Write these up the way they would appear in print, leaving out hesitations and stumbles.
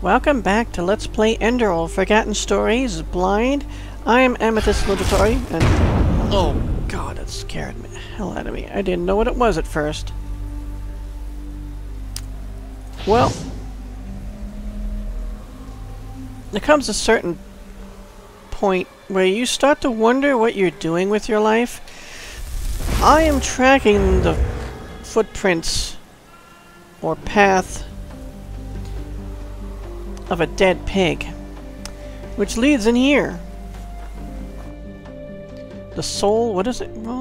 Welcome back to Let's Play Enderal, Forgotten Stories, Blind. I am Amethyst Ludatory, and... oh god, it scared me the hell out of me. I didn't know what it was at first. Well... there comes a certain point where you start to wonder what you're doing with your life. I am tracking the footprints, or path, of a dead pig, which leads in here. The soul, what is it? Well,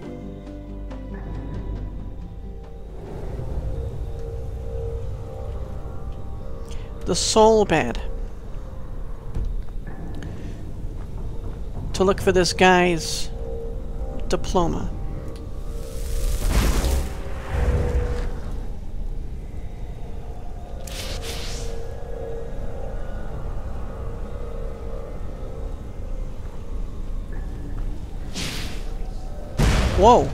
the soul bed. To look for this guy's diploma. Whoa!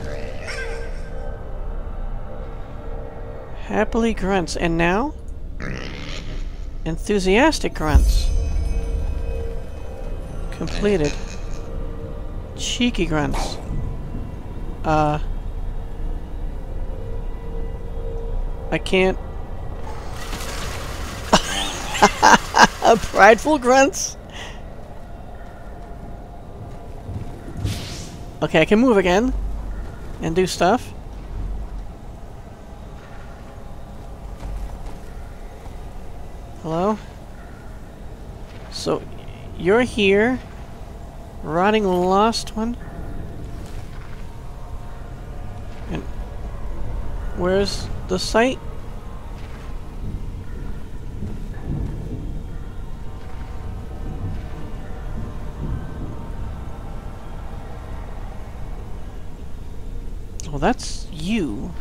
Happily grunts. And now? Enthusiastic grunts. Completed. Cheeky grunts. I can't... Prideful grunts? Okay, I can move again. And do stuff. Hello? So, you're here. Rotting lost one. And where's the site? Well, that's you.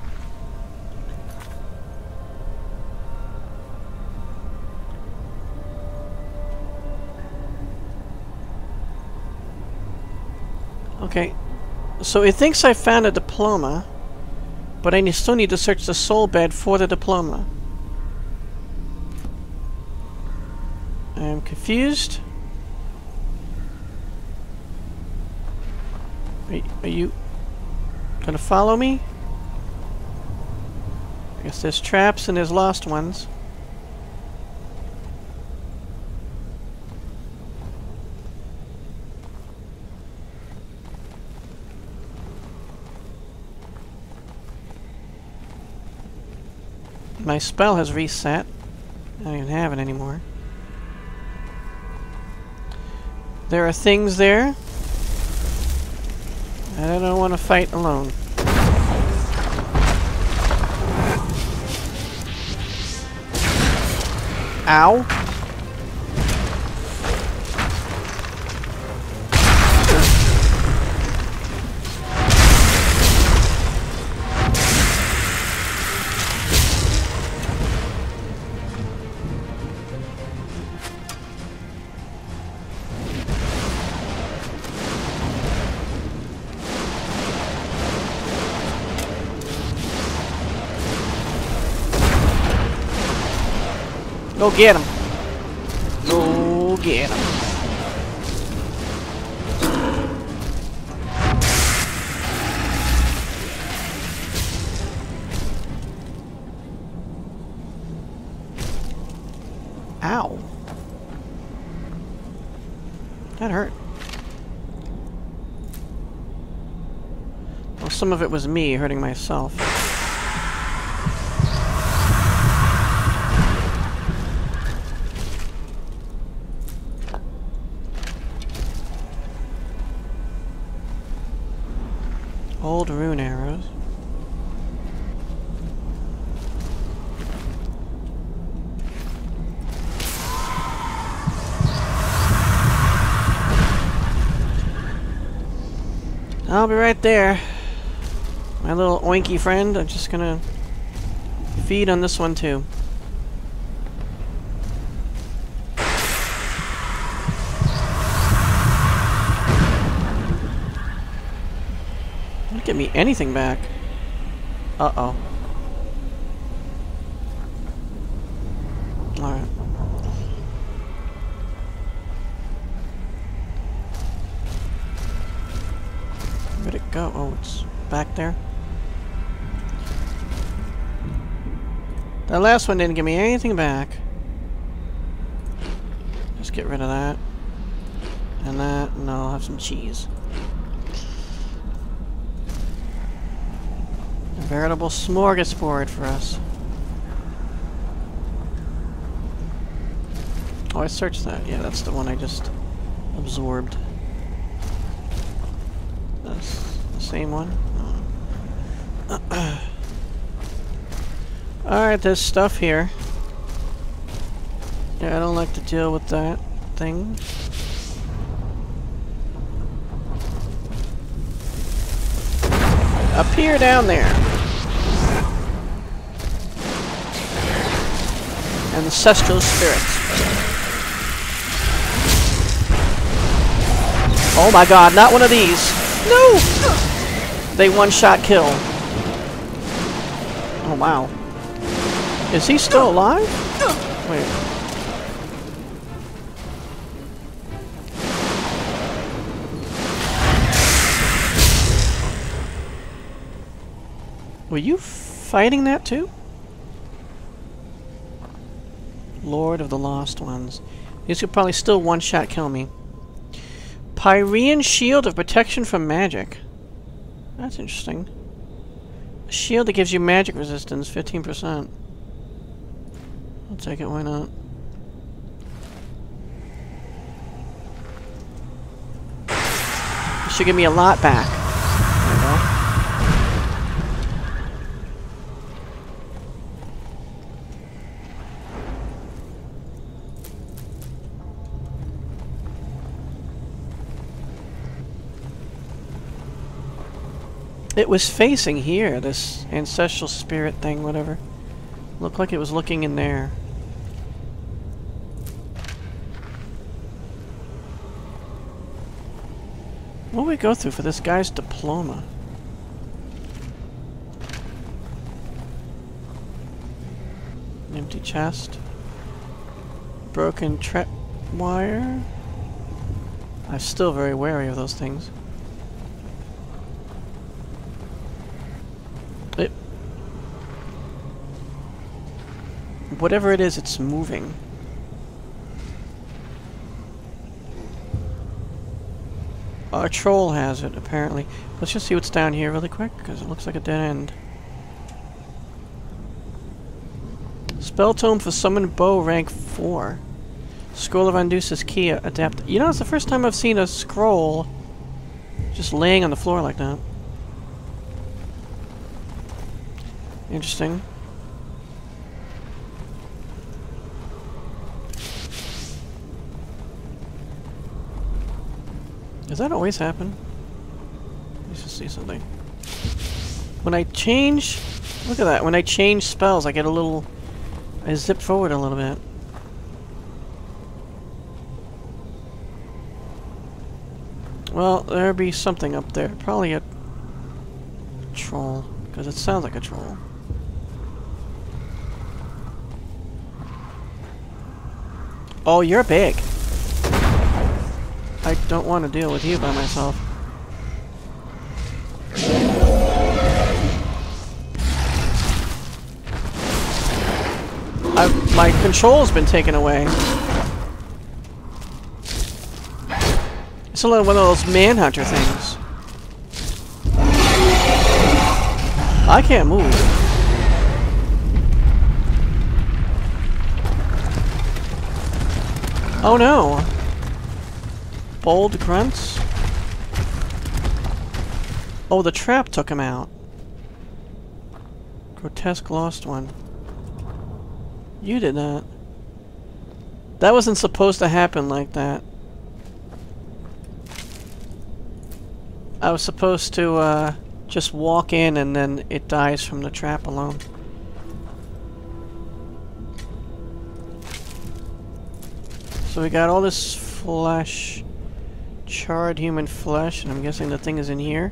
Okay, so it thinks I found a diploma, but I still need to search the soul bed for the diploma. I'm confused. Are you gonna follow me? I guess there's traps and there's lost ones. My spell has reset. I don't even have it anymore. There are things there. And I don't want to fight alone. Ow. Go get him. Go get him. Ow. That hurt. Well, some of it was me hurting myself. Old rune arrows. I'll be right there. My little oinky friend. I'm just gonna feed on this one too. Don't get me anything back. Uh-oh. Alright. go? Oh, it's back there. That last one didn't give me anything back. Just get rid of that. And that, and I'll have some cheese. A veritable smorgasbord for us. Oh, I searched that. Yeah, that's the one I just absorbed. That's the same one. Oh. Alright, there's stuff here. Yeah, I don't like to deal with that thing. Up here, down there. Ancestral spirits. Oh my god, not one of these. No! They one-shot kill. Oh wow. Is he still alive? Wait. Were you fighting that too? Lord of the Lost Ones. These could probably still one-shot kill me. Pyrean Shield of Protection from Magic. That's interesting. A shield that gives you magic resistance, 15%. I'll take it, why not? It should give me a lot back. There we go. It was facing here, this ancestral spirit thing, whatever. Looked like it was looking in there. What do we go through for this guy's diploma? Empty chest. Broken trap wire. I'm still very wary of those things. Whatever it is, it's moving. Our troll has it, apparently. Let's just see what's down here really quick, because it looks like a dead end. Spell tome for summoned bow, rank 4. Scroll of Andusa's key, adapt. You know, it's the first time I've seen a scroll just laying on the floor like that. Interesting. Does that always happen? Let's just see something. When I change... Look at that. When I change spells, I get a little... I zip forward a little bit. Well, there'll be something up there. Probably a troll. Because it sounds like a troll. Oh, you're big. I don't want to deal with you by myself. My control's been taken away. It's a little one of those manhunter things. I can't move. Oh no! Bold grunts? Oh, the trap took him out. Grotesque lost one. You did that. That wasn't supposed to happen like that. I was supposed to, just walk in and then it dies from the trap alone. So we got all this flesh. Charred human flesh, and I'm guessing the thing is in here.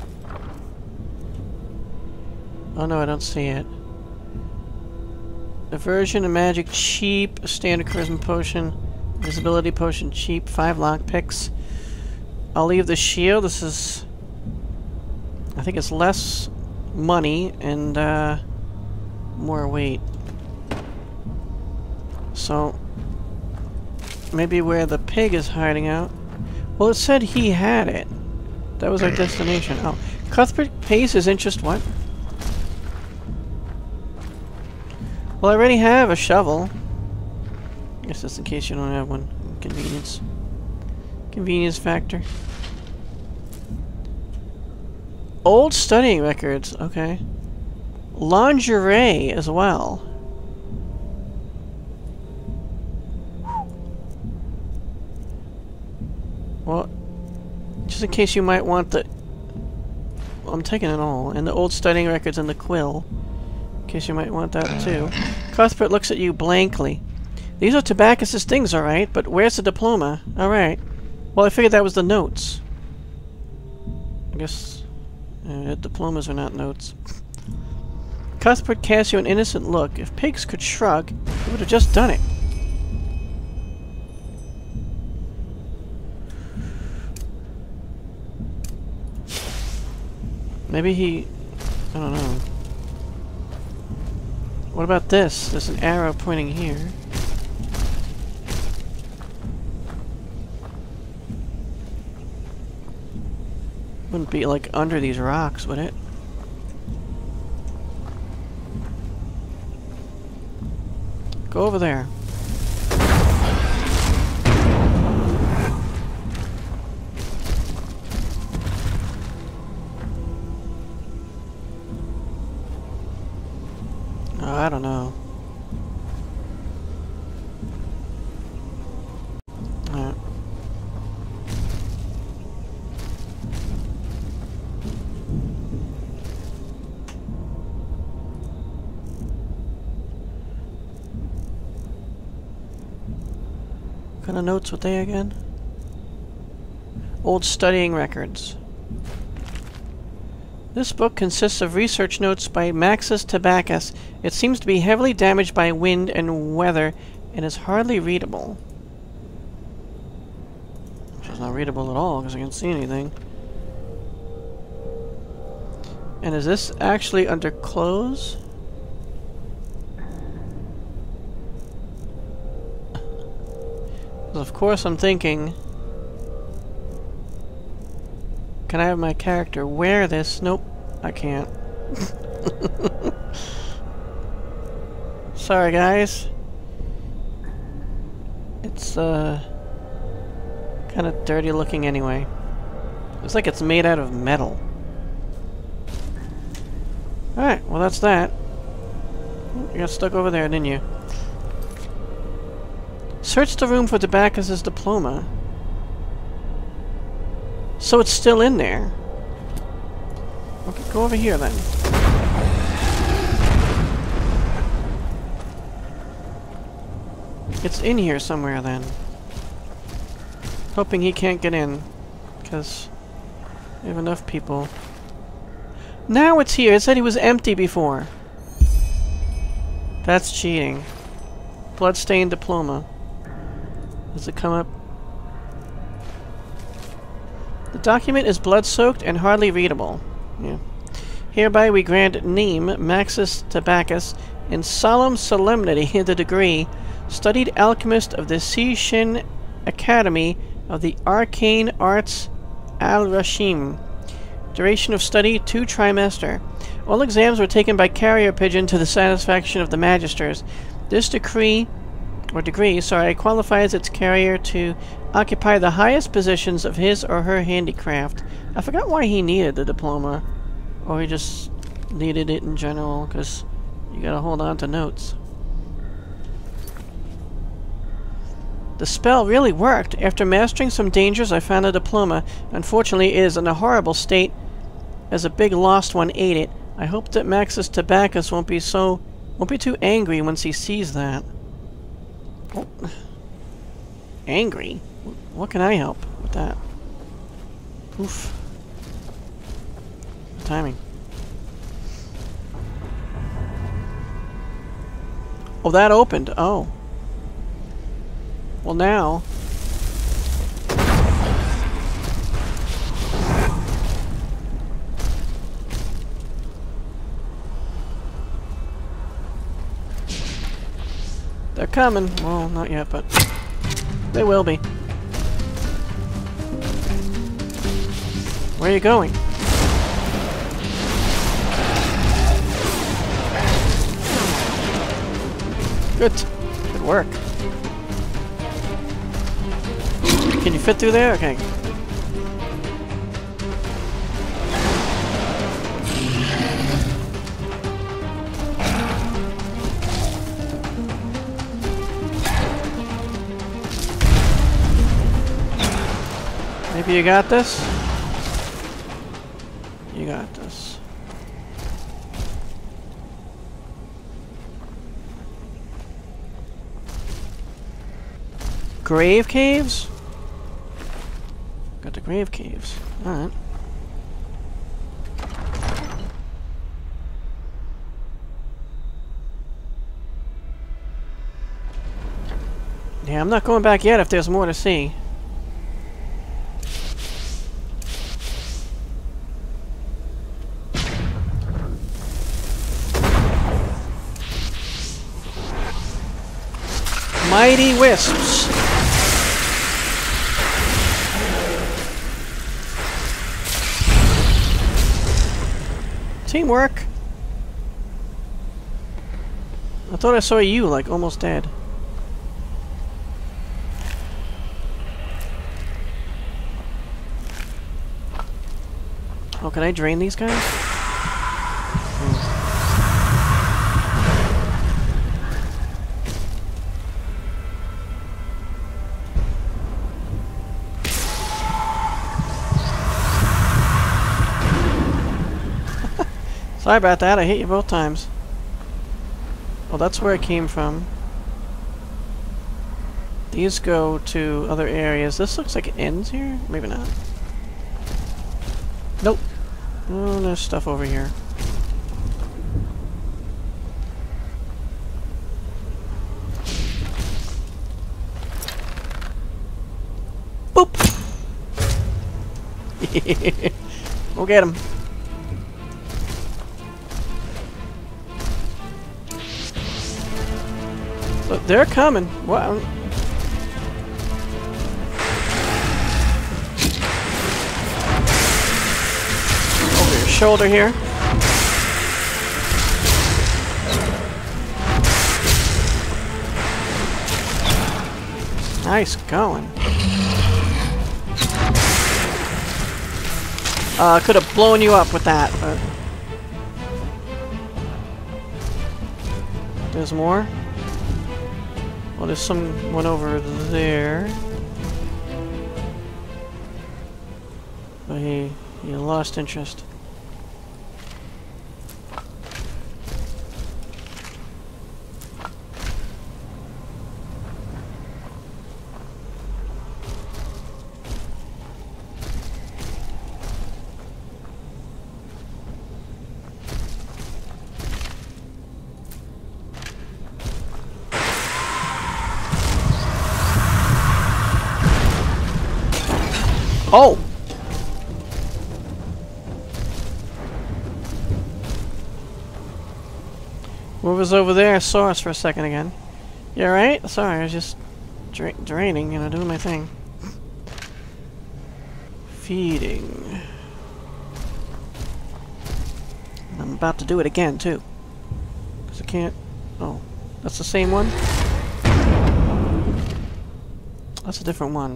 Oh no, I don't see it. Aversion, a magic cheap, a standard charisma potion, visibility potion cheap, 5 lockpicks. I'll leave the shield. This is I think it's less money and more weight. So maybe where the pig is hiding out. Well, it said he had it. That was our destination. Oh, Cuthbert pays his interest. What? Well, I already have a shovel. I guess that's in case you don't have one. Convenience. Convenience factor. Old studying records. Okay. Lingerie as well. Well, just in case you might want the... Well, I'm taking it all. And the old studying records and the quill. In case you might want that too. Cuthbert looks at you blankly. These are Tobacus's things, alright, but where's the diploma? Alright. Well, I figured that was the notes. I guess... diplomas are not notes. Cuthbert casts you an innocent look. If pigs could shrug, he would have just done it. Maybe he... I don't know. What about this? There's an arrow pointing here. Wouldn't be like under these rocks, would it? Go over there. Oh, I don't know. What kind of notes were they again? Old studying records. This book consists of research notes by Maxus Tabacus. It seems to be heavily damaged by wind and weather and is hardly readable. It's not readable at all because I can't see anything. And is this actually under clothes? Of course I'm thinking, can I have my character wear this? Nope, I can't. Sorry guys. It's kind of dirty looking anyway. Looks like it's made out of metal. Alright, well that's that. You got stuck over there, didn't you? Search the room for Tobacus's diploma. So it's still in there. Okay, go over here then. It's in here somewhere then. Hoping he can't get in, because we have enough people. Now it's here. It said he was empty before. That's cheating. Bloodstained diploma. Does it come up? The document is blood-soaked and hardly readable. Yeah. Hereby we grant name Maxus Tabacus in solemn solemnity the degree studied alchemist of the Sishin Academy of the Arcane Arts Al-Rashim. Duration of study 2 trimester. All exams were taken by carrier pigeon to the satisfaction of the magisters. This degree qualifies its carrier to occupy the highest positions of his or her handicraft. I forgot why he needed the diploma. Or he just needed it in general, because you gotta hold on to notes. The spell really worked. After mastering some dangers, I found the diploma. Unfortunately, it is in a horrible state, as a big lost one ate it. I hope that Maxus Tabacus won't be too angry once he sees that. Oh. Angry? What can I help with that? Oof. Timing. Oh, that opened. Oh. Well, now... They're coming. Well, not yet, but they will be. Where are you going? Good. Good work. Can you fit through there? Okay. Maybe you got this? You got this. Grave caves? Got the grave caves. Alright. Yeah, I'm not going back yet if there's more to see. Mighty wisps. Teamwork. I thought I saw you, like, almost dead. Oh, can I drain these guys? Sorry about that, I hit you both times. Well, that's where it came from. These go to other areas. This looks like it ends here? Maybe not. Nope. Oh, there's stuff over here. Boop! We'll get him. Look, they're coming. What? Over your shoulder here. Nice going. I could have blown you up with that, but there's more. Well, there's someone over there. But he lost interest. Oh! What was over there? I saw us for a second again. You alright? Sorry, I was just draining, you know, doing my thing. Feeding. I'm about to do it again, too. Because I can't... Oh. That's the same one? That's a different one.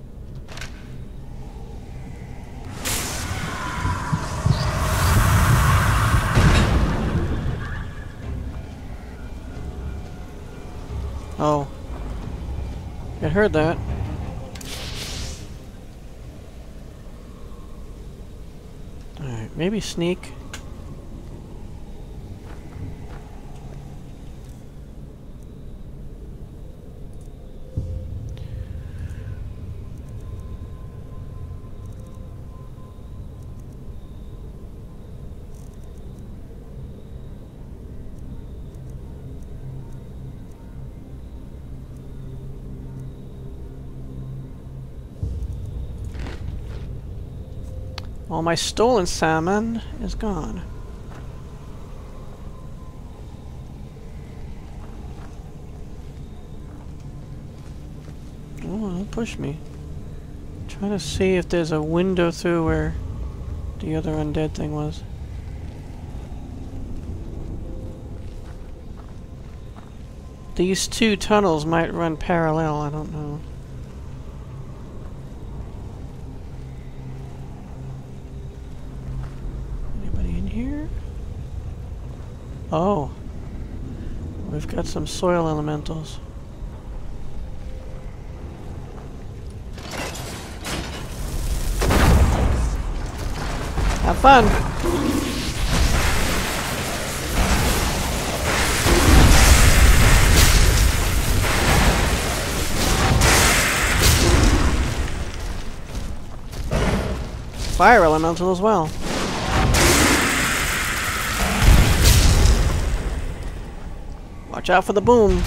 Oh. I heard that. Alright, maybe sneak. All my stolen salmon is gone. Oh, don't push me. Trying to see if there's a window through where the other undead thing was. These two tunnels might run parallel, I don't know. Anybody in here? Oh. We've got some soil elementals. Have fun! Fire elemental as well. Watch out for the boom.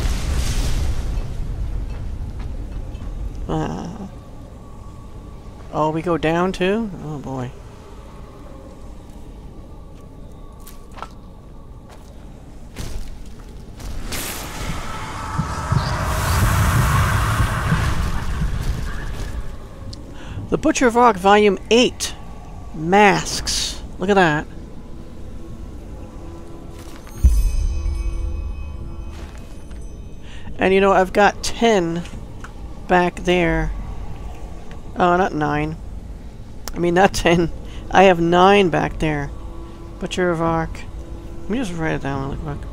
Oh, we go down too? Oh boy. The Butcher of Rock, Volume 8. Masks. Look at that. And you know, I've got 10 back there. Oh, not 9. I mean, not 10. I have 9 back there. Butcher of Rock. Let me just write it down really quick.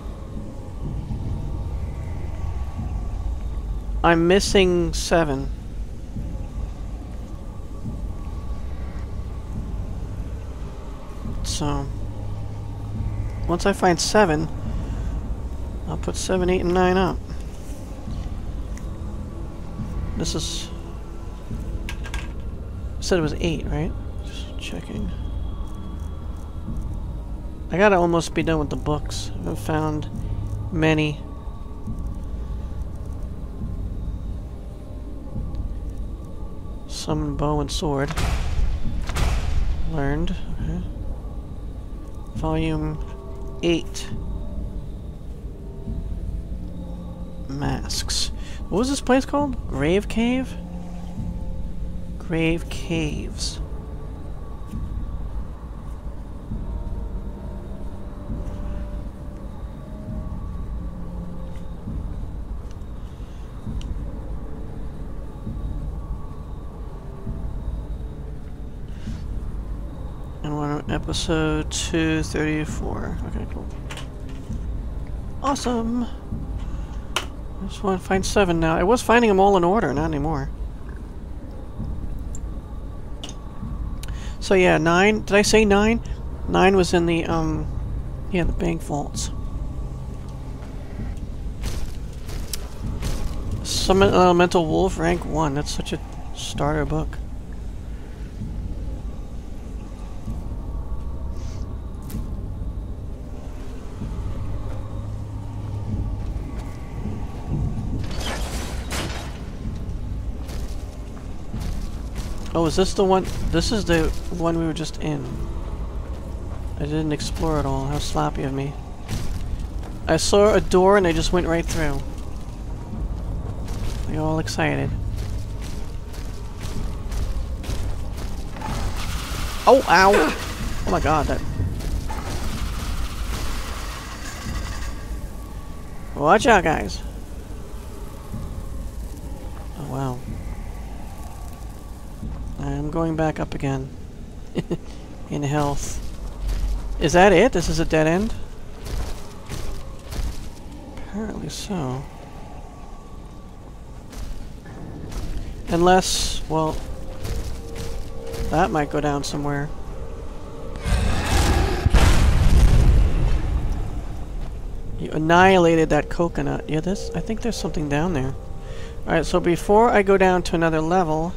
I'm missing 7. So, once I find 7, I'll put 7, 8, and 9 up. This is... I said it was 8, right? Just checking. I gotta almost be done with the books. I haven't found many. Summon bow and sword. Learned. Okay. Volume 8. Masks. What was this place called? Grave Cave? Grave Caves. Episode 234. Okay, cool. Awesome! I just want to find 7 now. I was finding them all in order, not anymore. So yeah, 9. Did I say 9? 9 was in the, yeah, the bank vaults. Summon Elemental Wolf, rank 1. That's such a starter book. Oh, is this the one? This is the one we were just in. I didn't explore it all. How sloppy of me. I saw a door and I just went right through. They all excited. Oh, ow! Oh my god, that... Watch out, guys. Oh, wow. I'm going back up again. In health. Is that it? This is a dead end? Apparently so. Unless, well... that might go down somewhere. You annihilated that coconut. Yeah, this... I think there's something down there. Alright, so before I go down to another level...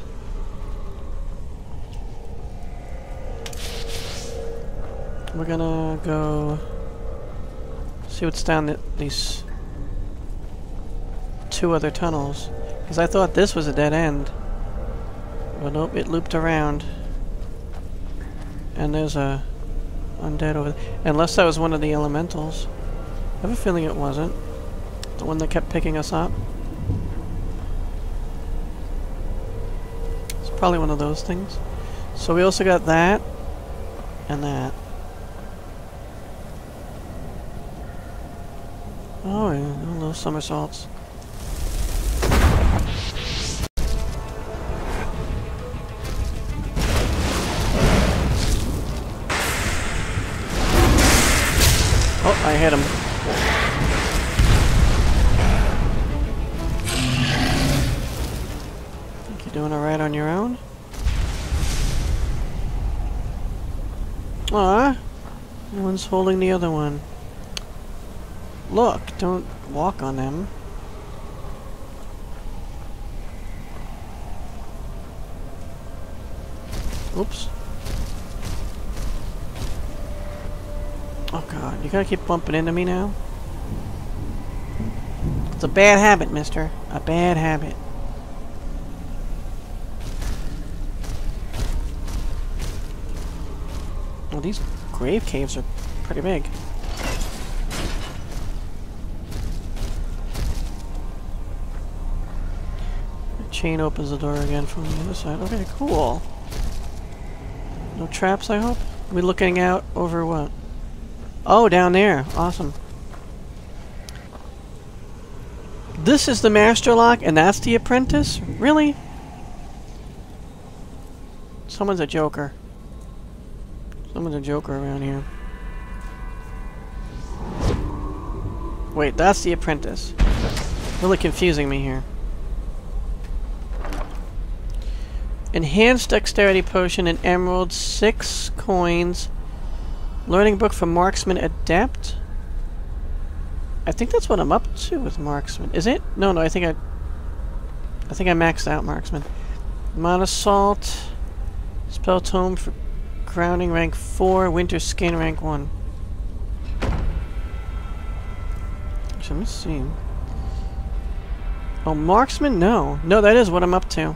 we're gonna go see what's down these 2 other tunnels. Because I thought this was a dead end. But nope, it looped around. And there's a undead over there. Unless that was one of the elementals. I have a feeling it wasn't. The one that kept picking us up. Probably one of those things. So we also got that and that. Oh, yeah, little somersaults. Oh, I hit him. Think you're doing alright on your own? Aw, no one's holding the other one. Look, don't walk on them. Oops. Oh god, you gotta keep bumping into me now? It's a bad habit, mister. A bad habit. Well, these grave caves are pretty big. Chain opens the door again from the other side. Okay, cool. No traps, I hope? Are we looking out over what? Oh, down there. Awesome. This is the master lock, and that's the apprentice? Really? Someone's a joker. Someone's a joker around here. Wait, that's the apprentice. Really confusing me here. Enhanced dexterity potion and emerald, 6 coins. Learning book for marksman adept. I think that's what I'm up to with marksman. Is it? No, I think I maxed out marksman. Monosalt. Spell tome for grounding rank 4. Winter skin rank 1. Actually, let me see. Oh, marksman? No, that is what I'm up to.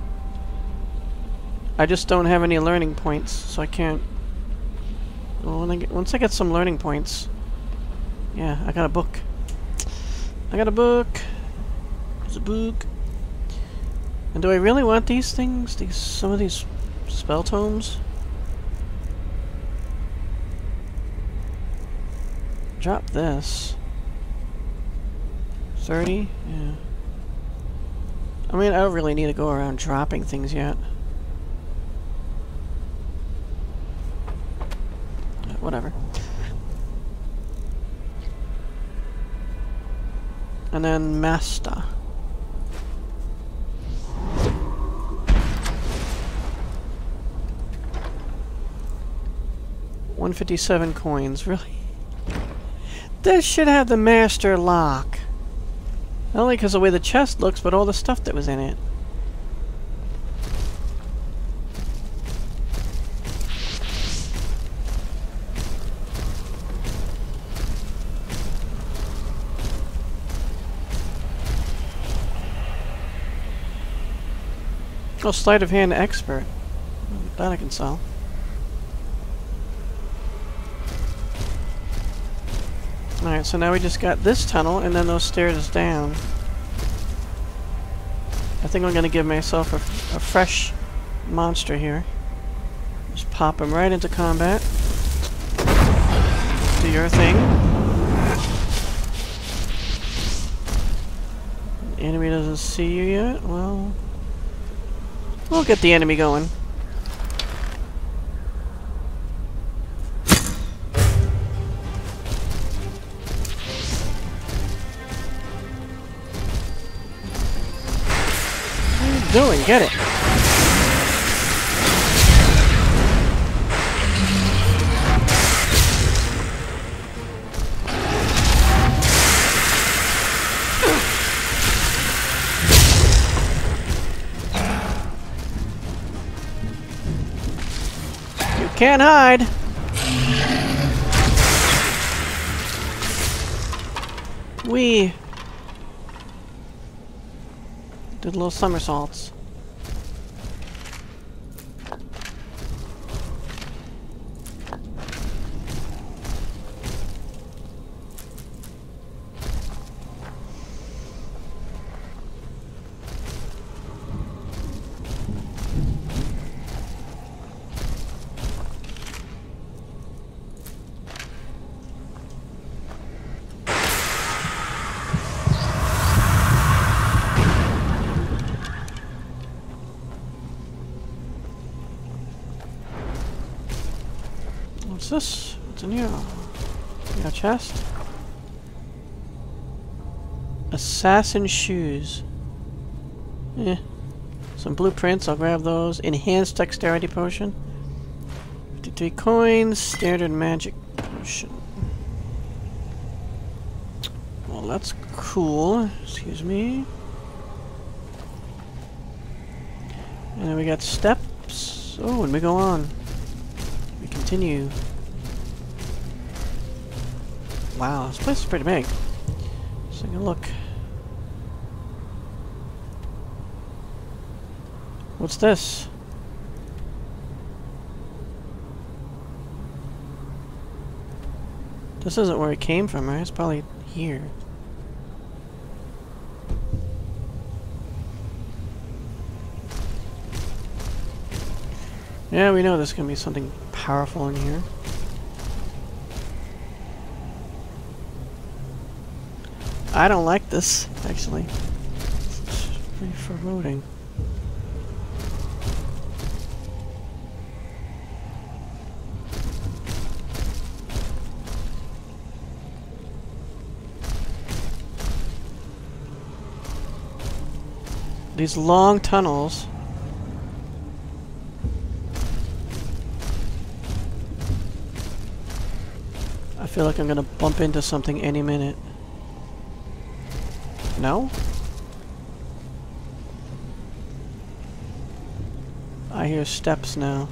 I just don't have any learning points, so I can't. Well, once I get some learning points, yeah, I got a book. I got a book. There's a book. And do I really want these things? Some of these spell tomes? Drop this. 30? Yeah. I mean, I don't really need to go around dropping things yet. Whatever. And then Master. $157 coins, really? This should have the master lock. Not only because of the way the chest looks, but all the stuff that was in it. Oh, sleight of hand expert. That I can sell. Alright, so now we just got this tunnel and then those stairs down. I think I'm going to give myself a fresh monster here. Just pop him right into combat. Do your thing. The enemy doesn't see you yet? Well, we'll get the enemy going. What are you doing? Get it! Can't hide! We did little somersaults. this? What's in here? You got a chest? Assassin shoes. Eh. Some blueprints, I'll grab those. Enhanced dexterity potion. 53 coins. Standard magic potion. Well, that's cool. Excuse me. And then we got steps. Oh, and we go on. We continue. Wow, this place is pretty big. Let's take a look. What's this? This isn't where it came from, right? It's probably here. Yeah, we know there's gonna be something powerful in here. I don't like this, actually. It's pretty foreboding. These long tunnels. I feel like I'm gonna bump into something any minute. No? I hear steps now.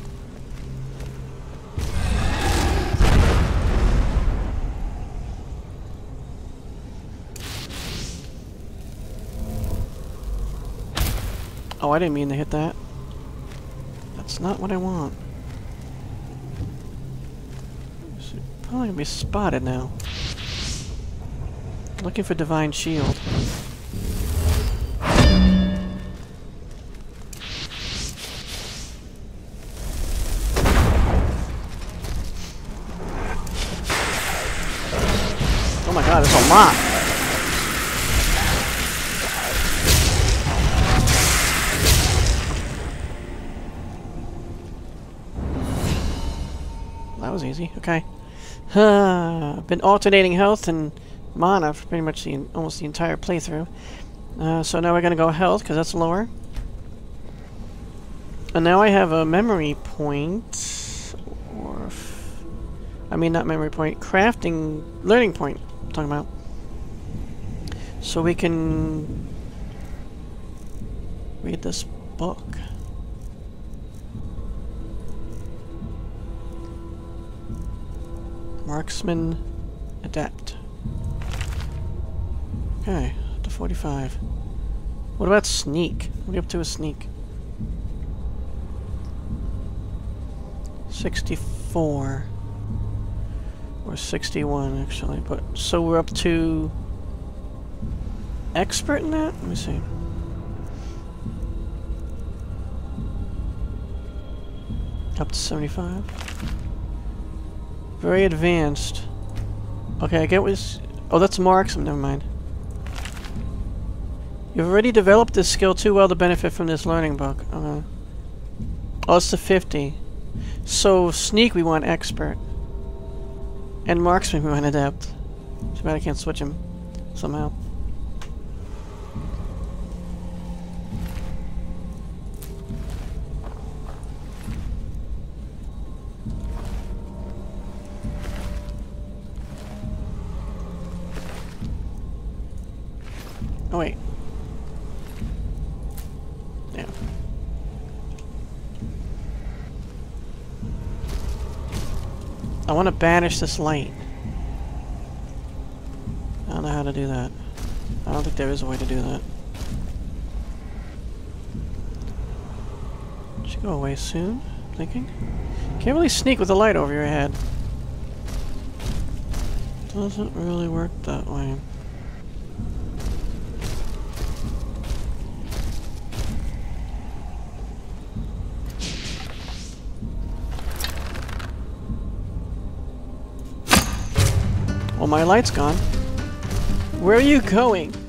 Oh, I didn't mean to hit that. That's not what I want. It's probably gonna be spotted now. Looking for divine shield. Oh my god, there's a lot! That was easy. Okay. I've been alternating health and mana for pretty much almost the entire playthrough. So now we're going to go health, because that's lower. And now I have a memory point. Or... I mean, not memory point. Crafting... Learning point. I'm talking about. So we can... read this book. Marksman Adept. Okay, to 45. What about sneak? What are you up to with sneak? 64. Or 61, actually. But so we're up to expert in that? Let me see. Up to 75. Very advanced. Okay, I get what's... Oh, that's marksman, never mind. You've already developed this skill too well to benefit from this learning book. Oh, it's to 50. So, sneak we want expert. And marksman we want adept. Too bad I can't switch him somehow. Oh wait. Yeah. I want to banish this light. I don't know how to do that. I don't think there is a way to do that. Should go away soon, I'm thinking. Can't really sneak with the light over your head. Doesn't really work that way. Well, my light's gone. Where are you going?